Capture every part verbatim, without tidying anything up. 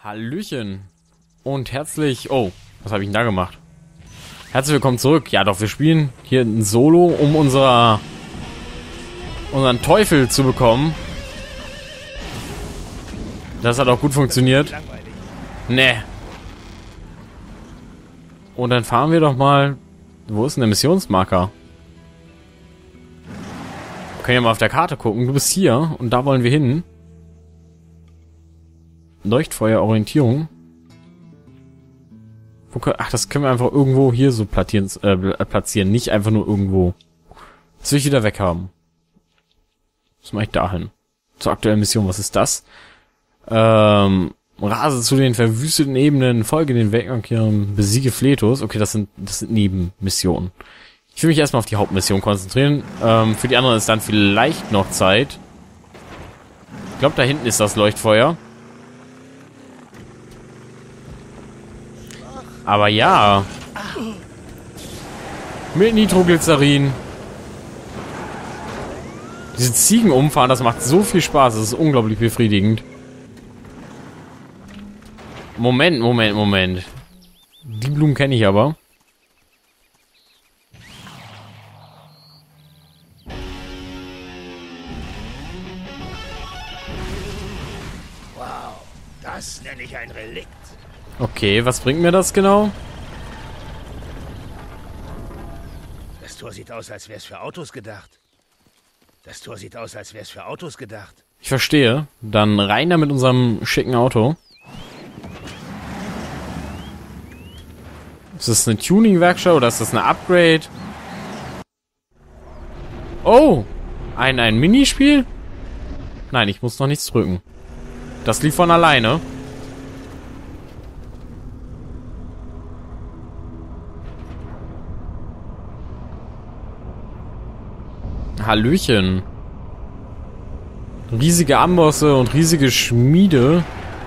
Hallöchen und herzlich... Oh, was habe ich denn da gemacht? Herzlich willkommen zurück. Ja doch, wir spielen hier ein Solo, um unser, unseren Teufel zu bekommen. Das hat auch gut funktioniert. Ne. Und dann fahren wir doch mal... Wo ist denn der Missionsmarker? Wir können ja mal auf der Karte gucken. Du bist hier und da wollen wir hin. Leuchtfeuer-Orientierung. Ach, das können wir einfach irgendwo hier so platzieren, äh, platzieren. Nicht einfach nur irgendwo. Das will ich wieder weghaben. Was mache ich dahin? Zur aktuellen Mission. Was ist das? Ähm, rase zu den verwüsteten Ebenen, folge den Wegmarkieren, besiege Fletus. Okay, das sind, das sind Nebenmissionen. Ich will mich erstmal auf die Hauptmission konzentrieren. Ähm, für die anderen ist dann vielleicht noch Zeit. Ich glaube, da hinten ist das Leuchtfeuer. Aber ja. Mit Nitroglycerin. Diese Ziegen umfahren, das macht so viel Spaß. Das ist unglaublich befriedigend. Moment, Moment, Moment. Die Blumen kenne ich aber. Wow, das nenne ich ein Relikt. Okay, was bringt mir das genau? Das Tor sieht aus, als wäre es für Autos gedacht. Das Tor sieht aus, als wäre es für Autos gedacht. Ich verstehe. Dann rein da mit unserem schicken Auto. Ist das eine Tuning-Werkstatt oder ist das eine Upgrade? Oh! Ein, ein Minispiel? Nein, ich muss noch nichts drücken. Das lief von alleine. Hallöchen. Riesige Ambosse und riesige Schmiede.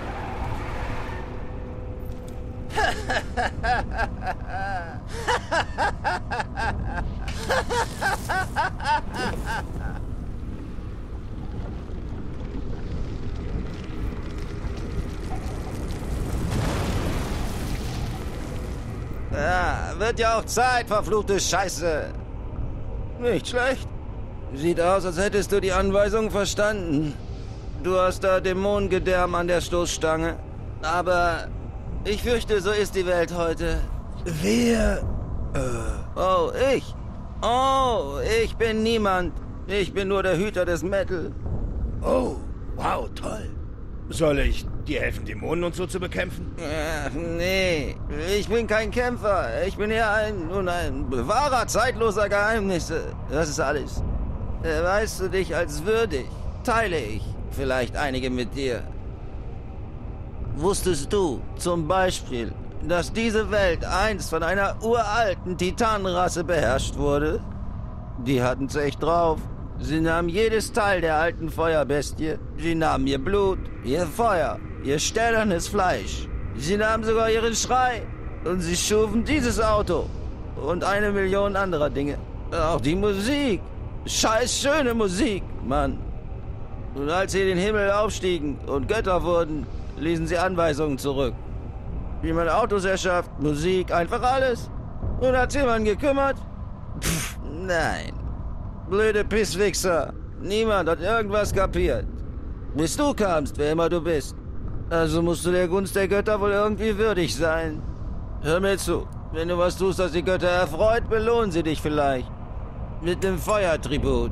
Ja, wird ja auch Zeit, verfluchte Scheiße. Nicht schlecht. Sieht aus, als hättest du die Anweisung verstanden. Du hast da Dämonengedärm an der Stoßstange. Aber ich fürchte, so ist die Welt heute. Wer? Äh. Oh, ich. Oh, ich bin niemand. Ich bin nur der Hüter des Metal. Oh, wow, toll. Soll ich dir helfen, Dämonen und so zu bekämpfen? Ach, nee, ich bin kein Kämpfer. Ich bin eher ein, nun ein Bewahrer zeitloser Geheimnisse. Das ist alles. Weißt du dich als würdig? Teile ich vielleicht einige mit dir. Wusstest du zum Beispiel, dass diese Welt einst von einer uralten Titanenrasse beherrscht wurde? Die hatten's echt drauf. Sie nahmen jedes Teil der alten Feuerbestie. Sie nahmen ihr Blut, ihr Feuer, ihr stählernes Fleisch. Sie nahmen sogar ihren Schrei. Und sie schufen dieses Auto. Und eine Million anderer Dinge. Auch die Musik. Scheiß schöne Musik, Mann. Und als sie in den Himmel aufstiegen und Götter wurden, ließen sie Anweisungen zurück. Wie man Autos erschafft, Musik, einfach alles. Und hat sich jemand gekümmert? Pff, nein. Blöde Pisswichser. Niemand hat irgendwas kapiert. Bis du kamst, wer immer du bist. Also musst du der Gunst der Götter wohl irgendwie würdig sein. Hör mir zu. Wenn du was tust, das die Götter erfreut, belohnen sie dich vielleicht. Mit dem Feuertribut.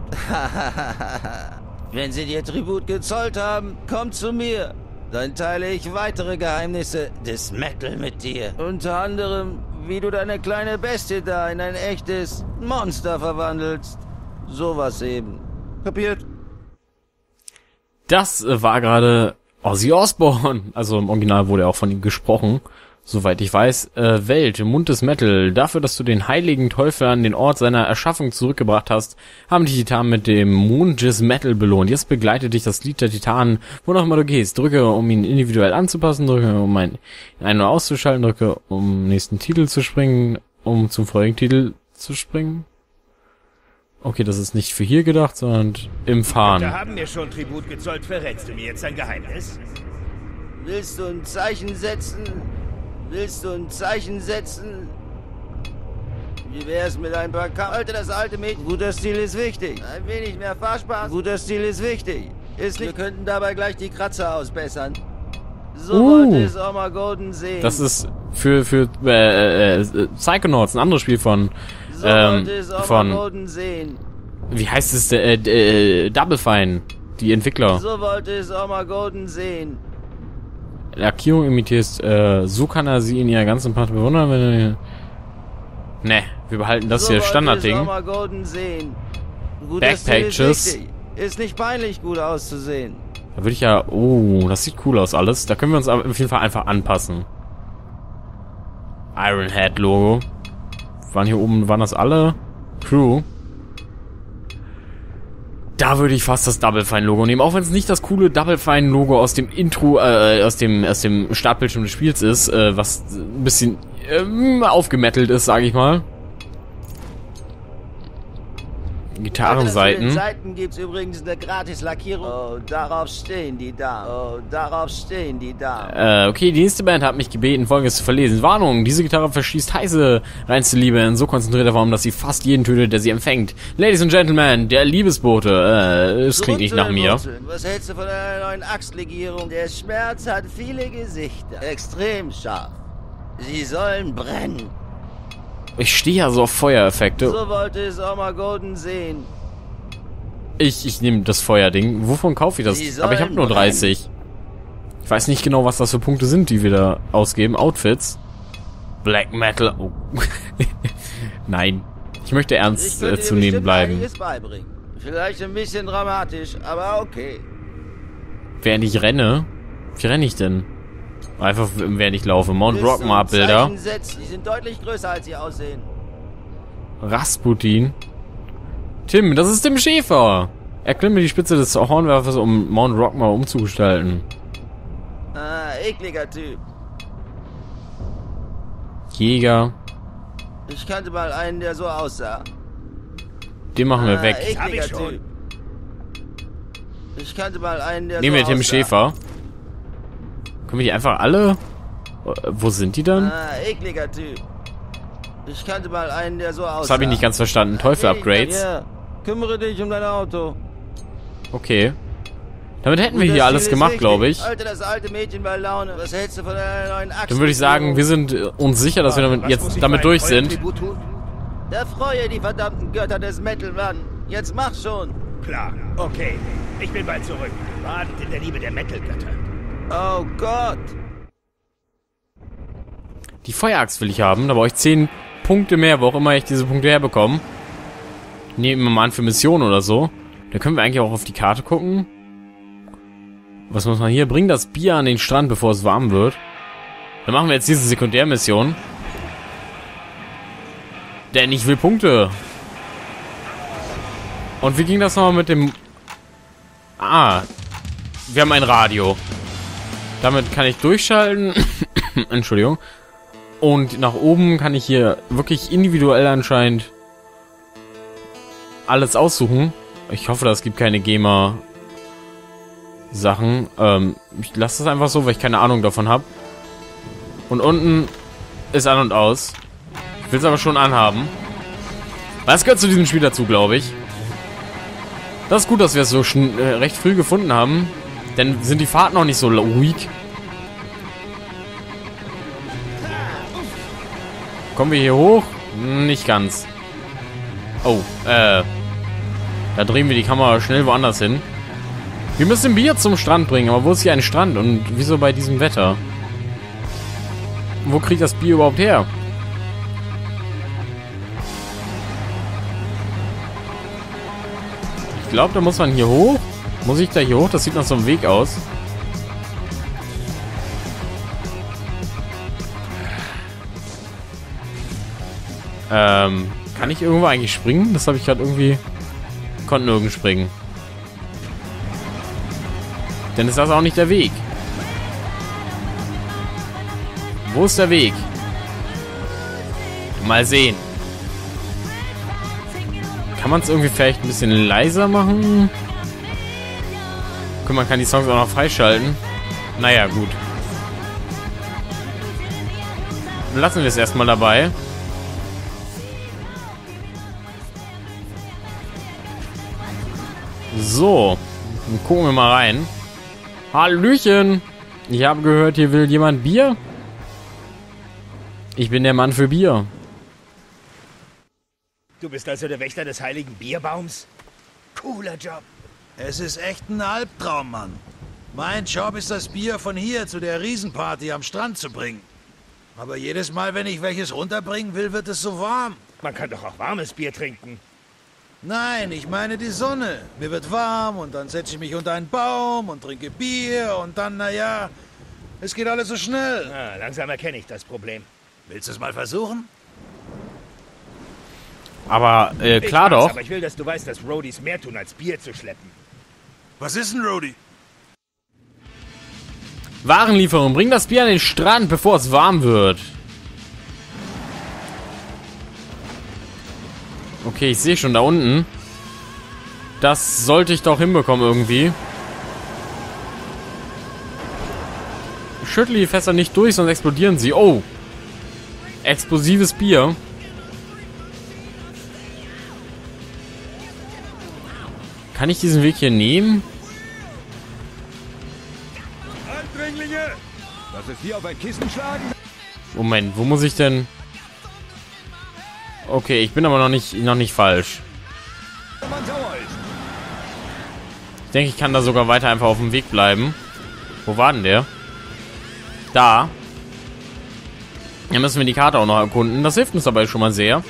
Wenn sie dir Tribut gezollt haben, komm zu mir. Dann teile ich weitere Geheimnisse des Metal mit dir. Unter anderem, wie du deine kleine Bestie da in ein echtes Monster verwandelst. Sowas eben. Kapiert? Das äh, war gerade Ozzy Osbourne. Also im Original wurde auch von ihm gesprochen. Soweit ich weiß, äh, Welt, Mund des Metal, dafür, dass du den heiligen Teufel an den Ort seiner Erschaffung zurückgebracht hast, haben die Titanen mit dem Mund des Metal belohnt. Jetzt begleitet dich das Lied der Titanen, wo noch immer du gehst. Drücke, um ihn individuell anzupassen, drücke, um ein, ein- oder auszuschalten, drücke, um nächsten Titel zu springen, um zum folgenden Titel zu springen. Okay, das ist nicht für hier gedacht, sondern im Fahren. Da haben mir schon Tribut gezollt. Verrätst du mir jetzt ein Geheimnis? Willst du ein Zeichen setzen? Willst du ein Zeichen setzen? Wie wär's mit ein paar K... Alter, das alte Mädchen. Guter Stil ist wichtig. Ein wenig mehr Fahrspaß. Guter Stil ist wichtig. Ist nicht... Wir könnten dabei gleich die Kratzer ausbessern. So Uh. wollte es auch mal Golden sehen. Das ist für, für äh, äh, Psychonauts, ein anderes Spiel von... so ähm, wollte es auch von... mal Golden sehen. Wie heißt es? Äh, äh, Double Fine. Die Entwickler. So wollte es auch mal Golden sehen. Lackierung imitierst, äh, so kann er sie in ihrer ganzen Pracht bewundern, wenn er... Ne, wir behalten das so hier wollte Standardding. es auch mal Golden sehen. Guter Stil ist Backpages. wichtig. Ist nicht peinlich, gut auszusehen. Da würde ich ja... Oh, das sieht cool aus alles. Da können wir uns aber auf jeden Fall einfach anpassen. Ironhead Logo. Waren hier oben, waren das alle? Crew. Da würde ich fast das Double Fine Logo nehmen, auch wenn es nicht das coole Double Fine Logo aus dem Intro, äh, aus dem aus dem Startbildschirm des Spiels ist, äh, was ein bisschen ähm, aufgemettelt ist, sage ich mal. Gitarrenseiten. Auf den Seiten gibt's übrigens eine Gratis-Lackierung. Oh, darauf stehen die Damen. Oh, darauf stehen die Damen. Äh, okay, die nächste Band hat mich gebeten, Folgendes zu verlesen. Warnung, diese Gitarre verschießt heiße, reinste Liebe in so konzentrierter Form, dass sie fast jeden tötet, der sie empfängt. Ladies and Gentlemen, der Liebesbote. Äh, es klingt nicht nach mir. Was hältst du von einer neuen Axtlegierung? Der Schmerz hat viele Gesichter. Extrem scharf. Sie sollen brennen. Ich stehe ja so auf Feuereffekte. So wollte es auch mal Golden sehen. Ich, ich nehme das Feuerding. Wovon kaufe ich das? Sie Aber ich habe sollen nur brennen. dreißig. Ich weiß nicht genau, was das für Punkte sind, die wir da ausgeben. Outfits. Black Metal. Oh. Nein. Ich möchte Ich ernst könnte äh, dir zu nehmen bestimmt bleiben. einiges beibringen. Vielleicht ein bisschen dramatisch, aber okay. Während ich renne. Wie renne ich denn? Einfach während ich laufe. Mount Willst du Rockmar ein Bilder. Zeichen setzen? Die sind deutlich größer, als sie aussehen. Rasputin. Tim, das ist Tim Schäfer. Erklimme die Spitze des Hornwerfers, um Mount Rockmar umzugestalten. Ah, ekliger Typ. Jäger. Ich kannte mal einen, der so aussah. Den machen wir ah, weg. ekliger Hab ich schon. Typ. Ich kannte mal einen, der Nehmen so wir Tim aussah. Schäfer. Können wir die einfach alle... Wo sind die dann? Ah, ekliger Typ. Ich kannte mal einen, der so aussah. Das habe ich nicht ganz verstanden. Teufel-Upgrades. Ja, kümmere dich um dein Auto. Okay. Damit hätten wir Guter hier Stil alles ist gemacht, wichtig. glaube ich. Alter, das alte Mädchen bei Laune. Was hältst du von einer neuen Axt? Dann würde ich sagen, wir sind äh, uns sicher, dass wir damit Was muss jetzt ich damit meinem durch Freund sind. Tribut tun? Da freue die verdammten Götter des Metal, Mann. Jetzt mach schon. Klar, okay. Ich bin bald zurück. Badend in der Liebe der Metal-Götter. Oh Gott. Die Feueraxt will ich haben. Da brauche ich zehn Punkte mehr, wo auch immer ich diese Punkte herbekomme. Nehmen wir mal an für Missionen oder so. Da können wir eigentlich auch auf die Karte gucken. Was muss man hier? Bring das Bier an den Strand, bevor es warm wird. Dann machen wir jetzt diese Sekundärmission. Denn ich will Punkte. Und wie ging das nochmal mit dem... Ah. Wir haben ein Radio. Damit kann ich durchschalten. Entschuldigung. Und nach oben kann ich hier wirklich individuell anscheinend alles aussuchen. Ich hoffe, das gibt keine GEMA-Sachen. Ähm, ich lasse das einfach so, weil ich keine Ahnung davon habe. Und unten ist an und aus. Ich will es aber schon anhaben. Das gehört zu diesem Spiel dazu, glaube ich. Das ist gut, dass wir es so schon äh, recht früh gefunden haben. Denn sind die Fahrten auch nicht so ruhig. Kommen wir hier hoch? Nicht ganz. Oh, äh. Da drehen wir die Kamera schnell woanders hin. Wir müssen Bier zum Strand bringen, aber wo ist hier ein Strand? Und wieso bei diesem Wetter? Wo kriegt das Bier überhaupt her? Ich glaube, da muss man hier hoch. Muss ich da hier hoch? Das sieht nach so einem Weg aus. Ähm, kann ich irgendwo eigentlich springen? Das habe ich gerade irgendwie... Konnte nirgends springen. Denn ist das auch nicht der Weg. Wo ist der Weg? Mal sehen. Kann man es irgendwie vielleicht ein bisschen leiser machen? Guck, man kann die Songs auch noch freischalten. Naja, gut. lassen wir es erstmal dabei. So, dann gucken wir mal rein. Hallöchen! Ich habe gehört, hier will jemand Bier. Ich bin der Mann für Bier. Du bist also der Wächter des heiligen Bierbaums? Cooler Job. Es ist echt ein Albtraum, Mann. Mein Job ist, das Bier von hier zu der Riesenparty am Strand zu bringen. Aber jedes Mal, wenn ich welches runterbringen will, wird es so warm. Man kann doch auch warmes Bier trinken. Nein, ich meine die Sonne. Mir wird warm und dann setze ich mich unter einen Baum und trinke Bier und dann, naja, es geht alles so schnell. Ah, langsam erkenne ich das Problem. Willst du es mal versuchen? Aber, äh, klar ich weiß, doch. Aber ich will, dass du weißt, dass Roadies mehr tun, als Bier zu schleppen. Was ist ein Roadie? Warenlieferung. Bring das Bier an den Strand, bevor es warm wird. Okay, ich sehe schon da unten. Das sollte ich doch hinbekommen irgendwie. Schüttle die Fässer nicht durch, sonst explodieren sie. Oh. Explosives Bier. Kann ich diesen Weg hier nehmen? Eindringlinge! Lass es hier auf ein Kissen schlagen! Moment, wo muss ich denn... Okay, ich bin aber noch nicht, noch nicht falsch. Man sauer ist. Ich denke, ich kann da sogar weiter einfach auf dem Weg bleiben. Wo war denn der? Da. Dann müssen wir die Karte auch noch erkunden. Das hilft uns dabei schon mal sehr.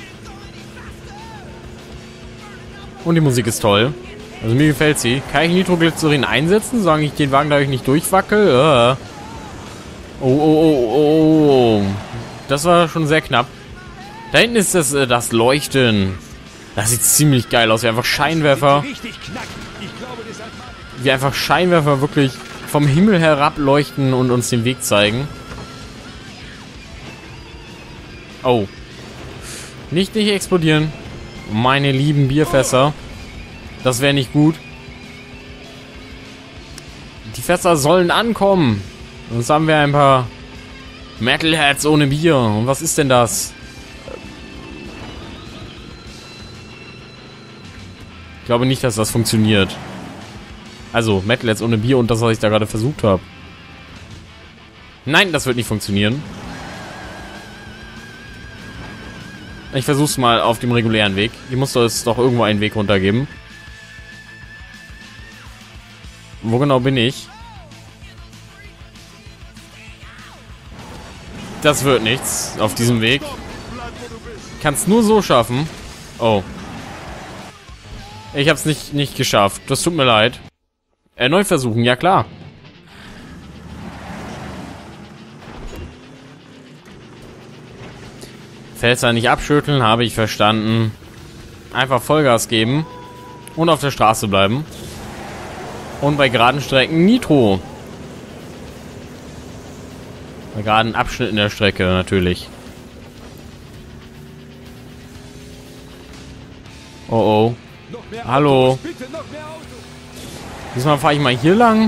Und die Musik ist toll. Also mir gefällt sie. Kann ich Nitroglycerin einsetzen, solange ich den Wagen dadurch nicht durchwackel? Uh. Oh, oh, oh, oh. Das war schon sehr knapp. Da hinten ist das, äh, das Leuchten. Das sieht ziemlich geil aus. Wie einfach Scheinwerfer. Wie einfach Scheinwerfer wirklich vom Himmel herab leuchten und uns den Weg zeigen. Oh. Nicht, nicht explodieren. Meine lieben Bierfässer. Das wäre nicht gut. Die Fässer sollen ankommen. Sonst haben wir ein paar Metalheads ohne Bier. Und was ist denn das? Ich glaube nicht, dass das funktioniert. Also, Metalheads ohne Bier und das, was ich da gerade versucht habe. Nein, das wird nicht funktionieren. Ich versuch's mal auf dem regulären Weg. Hier muss es doch irgendwo einen Weg runtergeben. Wo genau bin ich? Das wird nichts auf diesem Weg. Ich kann es nur so schaffen. Oh. Ich hab's nicht, nicht geschafft. Das tut mir leid. Erneut versuchen, ja klar. Fenster nicht abschütteln, habe ich verstanden. Einfach Vollgas geben. Und auf der Straße bleiben. Und bei geraden Strecken Nitro. Bei geraden Abschnitten der Strecke natürlich. Oh oh. Hallo. Diesmal fahre ich mal hier lang.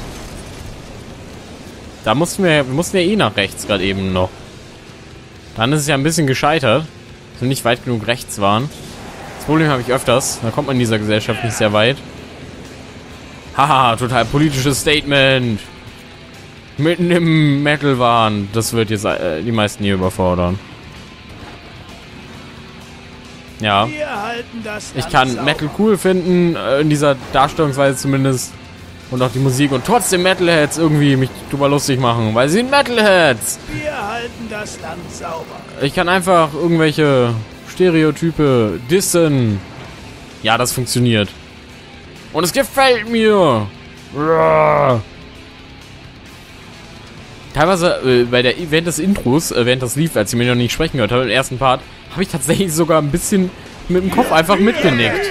Da mussten wir, wir mussten ja eh nach rechts gerade eben noch. Dann ist es ja ein bisschen gescheitert, dass wir nicht weit genug rechts waren. Das Problem habe ich öfters. Da kommt man in dieser Gesellschaft nicht sehr weit. Haha, total politisches Statement. Mitten im Metal-Wahn. Das wird jetzt äh, die meisten hier überfordern. Ja. Ich kann Metal cool finden, äh, in dieser Darstellungsweise zumindest. Und auch die Musik. Und trotzdem Metalheads irgendwie mich drüber lustig machen, weil sie sind Metalheads. Wir halten das Land sauber. Ich kann einfach irgendwelche Stereotype dissen. Ja, das funktioniert. Und es gefällt mir. Teilweise äh, bei der während des Intros, äh, während das lief, als ich mir noch nicht sprechen gehört habe, im ersten Part, habe ich tatsächlich sogar ein bisschen mit dem Kopf einfach mitgenickt.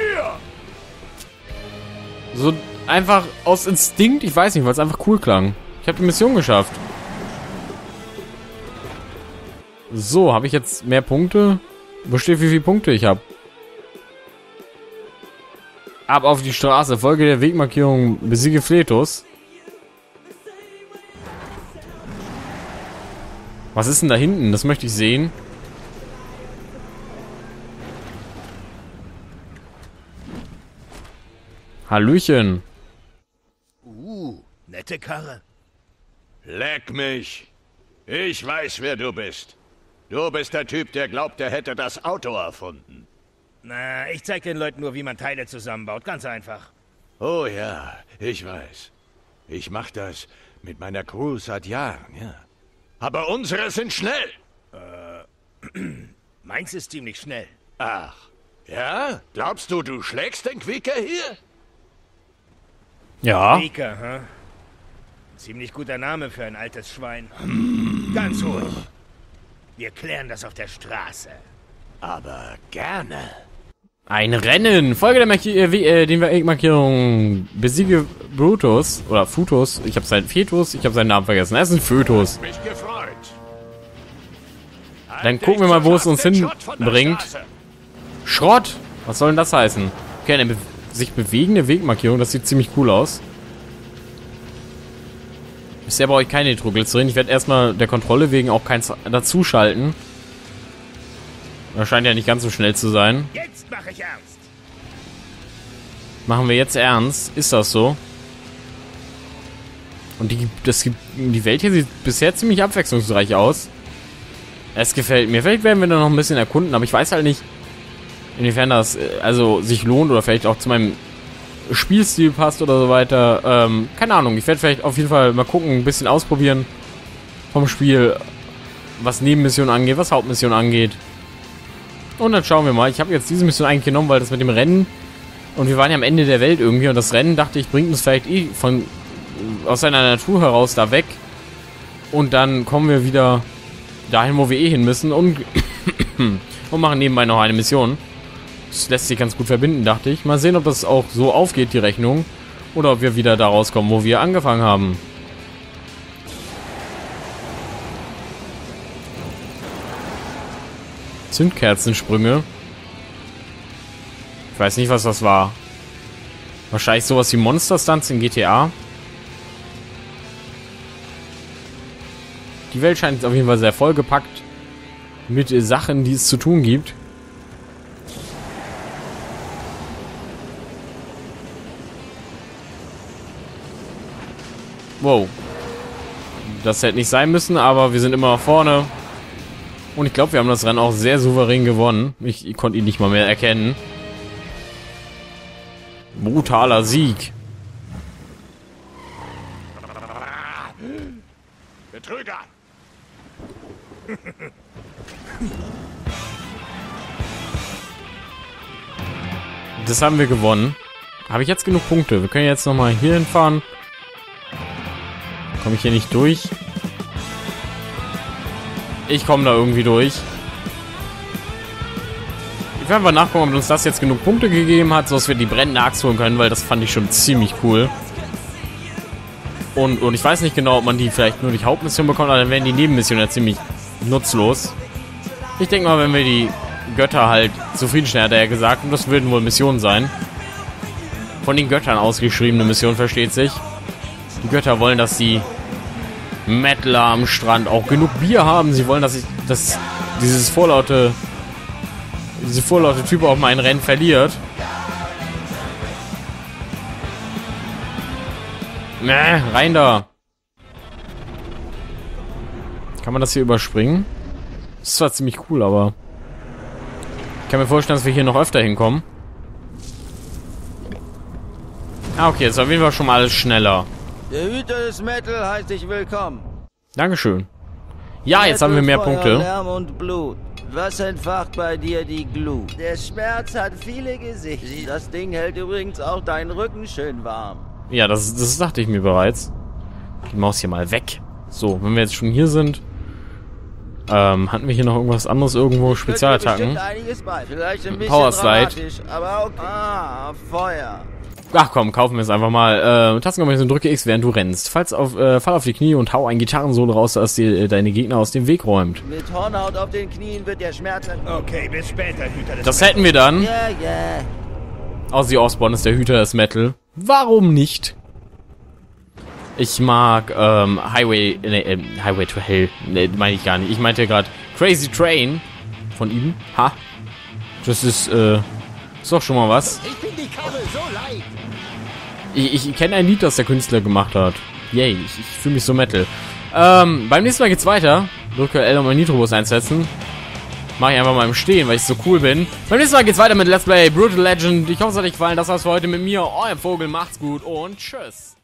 So einfach aus Instinkt, ich weiß nicht, weil es einfach cool klang. Ich habe die Mission geschafft. So, habe ich jetzt mehr Punkte? Wo steht, wie viele Punkte ich habe? Ab auf die Straße, folge der Wegmarkierung, besiege Fletus. Was ist denn da hinten? Das möchte ich sehen. Hallöchen. Uh, nette Karre. Leck mich. Ich weiß, wer du bist. Du bist der Typ, der glaubt, er hätte das Auto erfunden. Na, ich zeig den Leuten nur, wie man Teile zusammenbaut. Ganz einfach. Oh ja, ich weiß. Ich mach das mit meiner Crew seit Jahren, ja. Aber unsere sind schnell. Meins ist ziemlich schnell. Ach, ja? Glaubst du, du schlägst den Quicker hier? Ja. Mika, hä? Ziemlich guter Name für ein altes Schwein. Ganz ruhig. Wir klären das auf der Straße. Aber gerne. Ein Rennen. Folge der Marki äh, äh, den Wegmarkierung. Besiege Brutus. Oder Futus. Ich habe seinen Fetus. Ich habe seinen Namen vergessen. Er ist ein Fötus. Mich gefreut. Dann gucken wir mal, wo es uns hinbringt. Schrott. Was soll denn das heißen? Okay, eine be sich bewegende Wegmarkierung. Das sieht ziemlich cool aus. Bisher brauche ich keine Nitroglycerin. Ich werde erstmal der Kontrolle wegen auch keins dazuschalten. Das scheint ja nicht ganz so schnell zu sein. Jetzt mache ich ernst. Machen wir jetzt ernst? Ist das so? Und die, das, die Welt hier sieht bisher ziemlich abwechslungsreich aus. Es gefällt mir. Vielleicht werden wir da noch ein bisschen erkunden, aber ich weiß halt nicht, inwiefern das also sich lohnt oder vielleicht auch zu meinem Spielstil passt oder so weiter. Ähm, keine Ahnung. Ich werde vielleicht auf jeden Fall mal gucken, ein bisschen ausprobieren vom Spiel, was Nebenmissionen angeht, was Hauptmissionen angeht. Und dann schauen wir mal. Ich habe jetzt diese Mission eigentlich genommen, weil das mit dem Rennen und wir waren ja am Ende der Welt irgendwie und das Rennen, dachte ich, bringt uns vielleicht eh von aus seiner Natur heraus da weg und dann kommen wir wieder dahin, wo wir eh hin müssen und, und machen nebenbei noch eine Mission. Das lässt sich ganz gut verbinden, dachte ich. Mal sehen, ob das auch so aufgeht, die Rechnung, oder ob wir wieder da rauskommen, wo wir angefangen haben. Zündkerzensprünge. Ich weiß nicht, was das war. Wahrscheinlich sowas wie Monster-Stunts in G T A. Die Welt scheint auf jeden Fall sehr vollgepackt mit Sachen, die es zu tun gibt. Wow. Das hätte nicht sein müssen, aber wir sind immer noch vorne. Und ich glaube, wir haben das Rennen auch sehr souverän gewonnen. Ich, ich konnte ihn nicht mal mehr erkennen. Brutaler Sieg. Betrüger! Das haben wir gewonnen. Habe ich jetzt genug Punkte? Wir können jetzt nochmal hier hinfahren. Komme ich hier nicht durch? Ich komme da irgendwie durch. Ich werde einfach nachgucken, ob uns das jetzt genug Punkte gegeben hat, sodass wir die brennende Axt holen können, weil das fand ich schon ziemlich cool. Und, und ich weiß nicht genau, ob man die vielleicht nur durch Hauptmission bekommt, aber dann wären die Nebenmissionen ja ziemlich nutzlos. Ich denke mal, wenn wir die Götter halt zufriedenstellen, hat er ja gesagt, und das würden wohl Missionen sein. Von den Göttern ausgeschriebene Mission, versteht sich. Die Götter wollen, dass die Mettler am Strand auch genug Bier haben. Sie wollen, dass ich, dass dieses vorlaute, diese vorlaute Typ auch mal ein Rennen verliert. Mäh, rein da. Kann man das hier überspringen? Das ist zwar ziemlich cool, aber ich kann mir vorstellen, dass wir hier noch öfter hinkommen. Ah, okay, jetzt auf jeden Fall schon mal alles schneller. Der Hüter des Metal heißt dich willkommen. Dankeschön. Ja, jetzt haben wir mehr Feuer, Punkte. Lärm und Blut. Was entfacht bei dir die Glut? Der Schmerz hat viele Gesichter. Das Ding hält übrigens auch deinen Rücken schön warm. Ja, das, das dachte ich mir bereits. Die Maus hier mal weg. So, wenn wir jetzt schon hier sind, ähm, hatten wir hier noch irgendwas anderes irgendwo? Spezialattacken. Vielleicht ein bisschen Power Slide. dramatisch, aber okay. Ah, Feuer. Ach komm, kaufen wir es einfach mal. Äh, Tastenkombination, drücke X, während du rennst. Falls auf, äh, fall auf die Knie und hau ein Gitarrensolo raus, das dir äh, deine Gegner aus dem Weg räumt. Mit Hornhaut auf den Knien wird der Schmerz... Okay, bis später, Hüter des Das hätten wir dann. Ja, ja. Ozzy Osbourne ist der Hüter des Metal. Warum nicht? Ich mag ähm, Highway, nee, äh, Highway to Hell, nee, meine ich gar nicht. Ich meinte gerade Crazy Train von ihm. Ha. Das ist, äh, ist doch schon mal was. Ich bin die Kabel so leicht. Ich, ich kenne ein Lied, das der Künstler gemacht hat. Yay, ich, ich fühle mich so Metal. Ähm, beim nächsten Mal geht's weiter. Drücke L, um mein Nitrobus einsetzen. Mache ich einfach mal im Stehen, weil ich so cool bin. Beim nächsten Mal geht's weiter mit Let's Play Brutal Legend. Ich hoffe, es hat euch gefallen. Das war's für heute mit mir, euer Vogel. Macht's gut und tschüss.